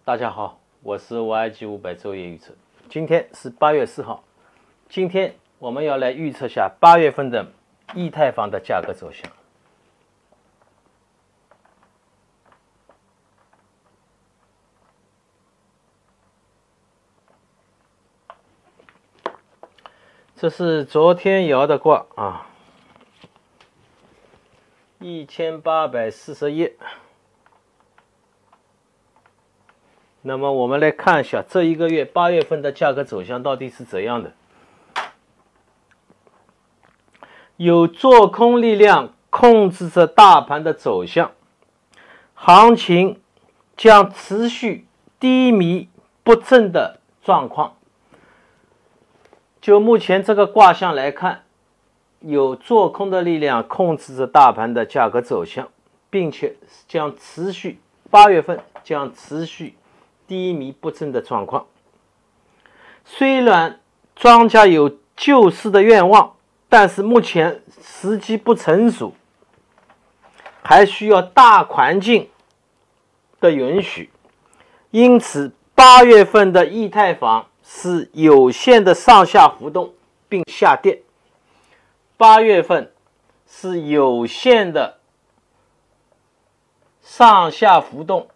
大家好，我是YG500周夜预测。今天是8月4号，今天我们要来预测下8月份的以太坊的价格走向。这是昨天摇的卦啊，1841。那么我们来看一下这一个月8月份的价格走向到底是怎样的。有做空力量控制着大盘的走向，行情将持续低迷不振的状况。就目前这个卦象来看，有做空的力量控制着大盘的价格走向，并且将持续8月份将持续低迷不振的状况。虽然庄家有救市的愿望，但是目前时机不成熟，还需要大环境的允许。因此8月份的以太坊是有限的上下浮动并下跌。8月份是有限的上下浮动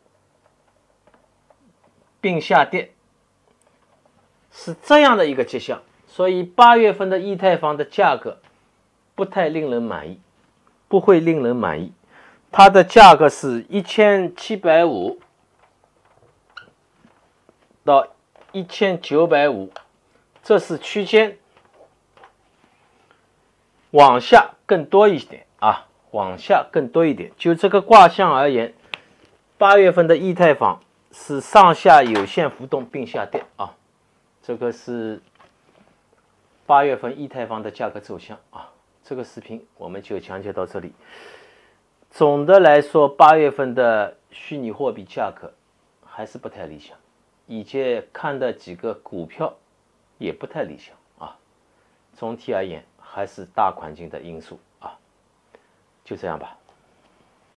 并下跌，是这样的一个迹象。所以8月份的以太坊的价格不太令人满意，不会令人满意。它的价格是1750到1950，这是区间，往下更多一点啊，往下更多一点。就这个卦象而言，8月份的以太坊是上下有限浮动并下跌啊，这个是8月份以太坊的价格走向啊。这个视频我们就讲解到这里。总的来说，8月份的虚拟货币价格还是不太理想，以及看的几个股票也不太理想啊。总体而言，还是大环境的因素啊。就这样吧。